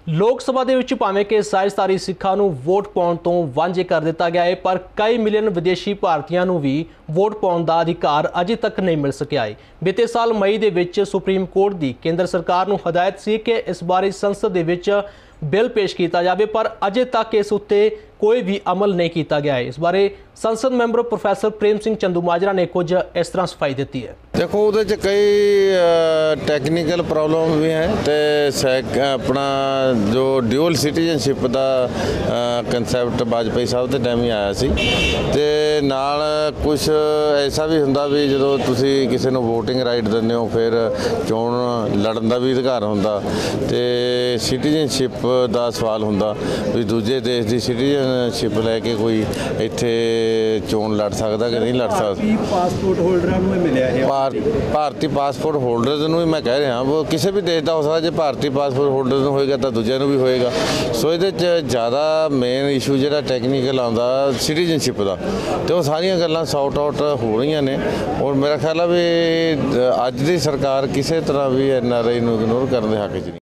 ਲੋਕ ਸਭਾ ਦੇ ਵਿੱਚ ਭਾਵੇਂ ਕਿ ਸਾਇਸਤਾਰੀ ਸਿੱਖਾਂ ਨੂੰ ਵੋਟ ਪਾਉਣ ਤੋਂ ਵਾਂਝੇ ਕਰ ਦਿੱਤਾ ਗਿਆ ਹੈ, ਪਰ ਕਈ ਮਿਲੀਅਨ ਵਿਦੇਸ਼ੀ ਭਾਰਤੀਆਂ ਨੂੰ ਵੀ ਵੋਟ ਪਾਉਣ ਦਾ ਅਧਿਕਾਰ ਅਜੇ ਤੱਕ ਨਹੀਂ ਮਿਲ ਸਕਿਆ ਹੈ। ਬੀਤੇ ਸਾਲ ਮਈ ਦੇ ਵਿੱਚ ਸੁਪਰੀਮ ਕੋਰਟ ਦੀ ਕੇਂਦਰ ਸਰਕਾਰ ਨੂੰ ਹਦਾਇਤ ਸੀ ਕਿ ਇਸ ਬਾਰੇ ਸੰਸਦ ਦੇ ਵਿੱਚ ਬਿੱਲ ਪੇਸ਼ ਕੀਤਾ ਜਾਵੇ, ਪਰ ਅਜੇ ਤੱਕ ਇਸ ਉੱਤੇ ਕੋਈ ਵੀ ਅਮਲ नहीं किया गया है। इस बारे संसद मैंबर प्रोफैसर प्रेम सिंह चंदूमाजरा ने कुछ इस तरह सफाई दी है। देखो वो कई टैक्नीकल प्रॉब्लम भी हैं तो अपना जो ड्यूअल सिटीजनशिप का कंसैप्ट वाजपेयी साहब के टाइम ही आया सी ते नाल कुछ ऐसा भी हुंदा भी जो तुसी किसी नूं वोटिंग राइट दिंदे हो फिर चोण लड़न का भी अधिकार हुंदा ते सिटीजनशिप का सवाल हुंदा भी दूजे देश की सिटीजनशिप लैके कोई इत्थे चोण लड़ सकता कि नहीं लड़ सकता। पासपोर्ट होल्डरां नूं मिलिया है भारतीय पासपोर्ट होल्डर्स नूं ही मैं कह रहा वो किसी भी देश का हो सकता, जो भारतीय पासपोर्ट होल्डर नूं होएगा तो दूजिਆਂ ਨੂੰ भी होएगा। सो ये ज़्यादा मेन इशू जो टैक्नीकल आउंदा सिटीजनशिप का तो सारिया गल्लां सॉर्ट आउट हो रही ने और मेरा ख्याल है भी अज की सरकार किसी तरह भी NRI नूं इग्नोर करने के हक च नहीं।